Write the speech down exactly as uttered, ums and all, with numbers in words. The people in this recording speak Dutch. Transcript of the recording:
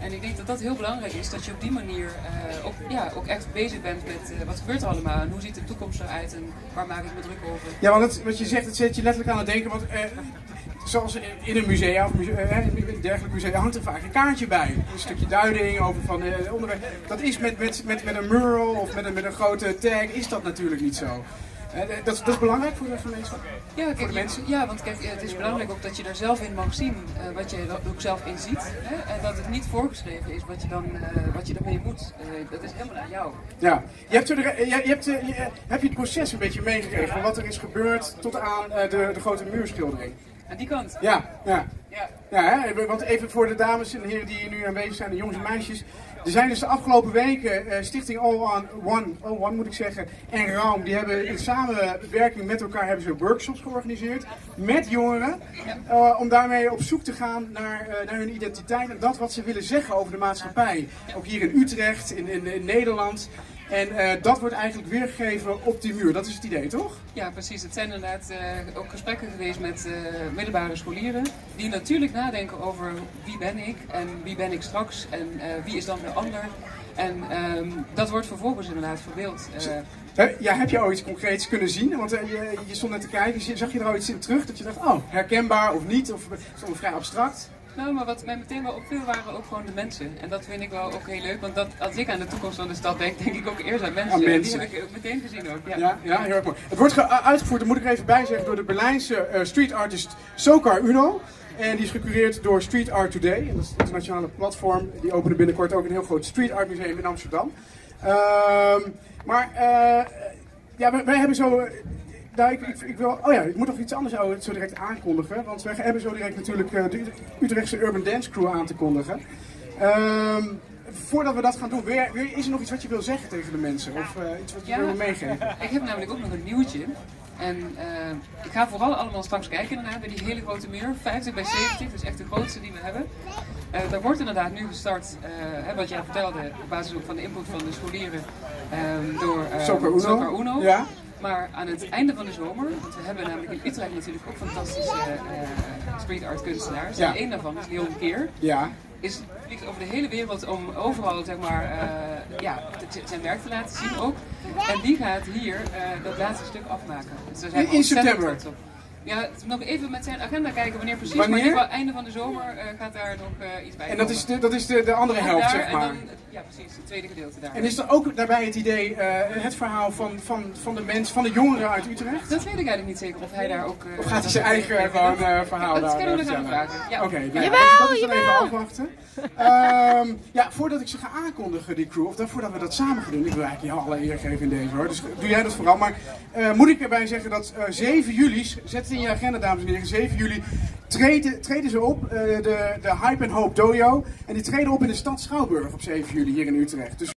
En ik denk dat dat heel belangrijk is, dat je op die manier uh, ook, ja, ook echt bezig bent met uh, wat gebeurt er allemaal en hoe ziet de toekomst eruit en waar maak ik me druk over. Ja, want het, wat je zegt, het zet je letterlijk aan het denken, want uh, zoals in een museum of musea, uh, in een dergelijk museum hangt er vaak een kaartje bij. Een stukje duiding over van uh, onderwerp. Dat is met, met, met, met een mural of met een, met een grote tag, is dat natuurlijk niet zo. Uh, dat, dat is belangrijk voor de gemeenschap? Ja, kijk, voor de mensen? Ja, want kijk, het is belangrijk ook dat je er zelf in mag zien uh, wat je er ook zelf in ziet. Hè? En dat het niet voorgeschreven is wat je, dan, uh, wat je ermee moet. Uh, dat is helemaal aan jou. Ja, je hebt, er, je, je hebt, je, heb je het proces een beetje meegekregen van wat er is gebeurd tot aan uh, de, de grote muurschildering? Aan die kant? Ja, ja. Ja. Ja, hè? Want even voor de dames en heren die hier nu aanwezig zijn, de jongens en meisjes. Er zijn dus de afgelopen weken uh, Stichting All on One, All One moet ik zeggen, en Raum, die hebben in samenwerking met elkaar hebben ze workshops georganiseerd met jongeren. Uh, om daarmee op zoek te gaan naar, uh, naar hun identiteit en dat wat ze willen zeggen over de maatschappij. Ook hier in Utrecht, in, in, in Nederland. En uh, dat wordt eigenlijk weergegeven op die muur. Dat is het idee, toch? Ja, precies. Het zijn inderdaad uh, ook gesprekken geweest met uh, middelbare scholieren. Die natuurlijk nadenken over wie ben ik en wie ben ik straks en uh, wie is dan de ander. En um, dat wordt vervolgens inderdaad verbeeld. Uh, ja, heb je al iets concreets kunnen zien? Want uh, je, je stond net te kijken, zag je er al iets in terug dat je dacht, oh, herkenbaar of niet? Of is het vrij abstract? Nou, maar wat mij meteen wel opviel waren ook gewoon de mensen. En dat vind ik wel ook heel leuk, want dat, als ik aan de toekomst van de stad denk, denk ik ook eerst aan mensen. Aan mensen. Die heb ik ook meteen gezien ook. Ja, ja, ja heel erg mooi. Het wordt uitgevoerd, dat moet ik er even bij zeggen, door de Berlijnse uh, street artist Sokar Uno. En die is gecureerd door Street Art Today. En dat is het internationale platform. Die openen binnenkort ook een heel groot street art museum in Amsterdam. Uh, maar uh, ja, wij, wij hebben zo... Nou, ik, ik, ik, wil, oh ja, ik moet nog iets anders zo direct aankondigen. Want wij hebben zo direct natuurlijk uh, de Utrechtse Urban Dance Crew aan te kondigen. Um, voordat we dat gaan doen, weer, weer, is er nog iets wat je wil zeggen tegen de mensen? Of uh, iets wat je ja, wil meegeven? Ik heb namelijk ook nog een nieuwtje. En uh, ik ga vooral allemaal straks kijken inderdaad bij die hele grote muur. vijftig bij zeventig, dus echt de grootste die we hebben. Uh, daar wordt inderdaad nu gestart, uh, hè, wat jij vertelde, op basis ook van de input van de scholieren um, door uh, Sokar Uno. Sokar Uno. Ja. Maar aan het einde van de zomer, want we hebben namelijk in Utrecht natuurlijk ook fantastische uh, street art kunstenaars. Ja. En één daarvan is Leon Keer. Ja. Is vliegt over de hele wereld om overal zeg maar, uh, ja, zijn werk te laten zien ook. En die gaat hier uh, dat laatste stuk afmaken. Dus daar zijn we in september? Op. Ja, nog even met zijn agenda kijken wanneer precies, wanneer? maar in ieder geval einde van de zomer uh, gaat daar nog uh, iets bij En komen. dat is de, dat is de, de andere helft, daar, zeg maar? En dan, ja, precies, het tweede gedeelte daar. En is er ook daarbij het idee, uh, het verhaal van, van, van de mens, van de jongeren uit Utrecht? Dat weet ik eigenlijk niet zeker, of hij daar ook... Uh, of gaat hij zijn eigen uh, gewoon, uh, verhaal ja, daar dat kunnen we vertellen? gaan vragen. Ja. Oké, okay, nou, jawel, dat is dan jawel. even afwachten. Um, ja, voordat ik ze ga aankondigen, die crew, of dan, voordat we dat samen gaan doen, ik wil eigenlijk je alle eer geven in deze hoor, dus doe jij dat vooral. Maar uh, moet ik erbij zeggen dat uh, zeven juli, zet het in je agenda dames en heren, zeven juli treden, treden ze op, uh, de, de Hype and Hope Dojo, en die treden op in de stad Schouwburg op zeven juli hier in Utrecht. Dus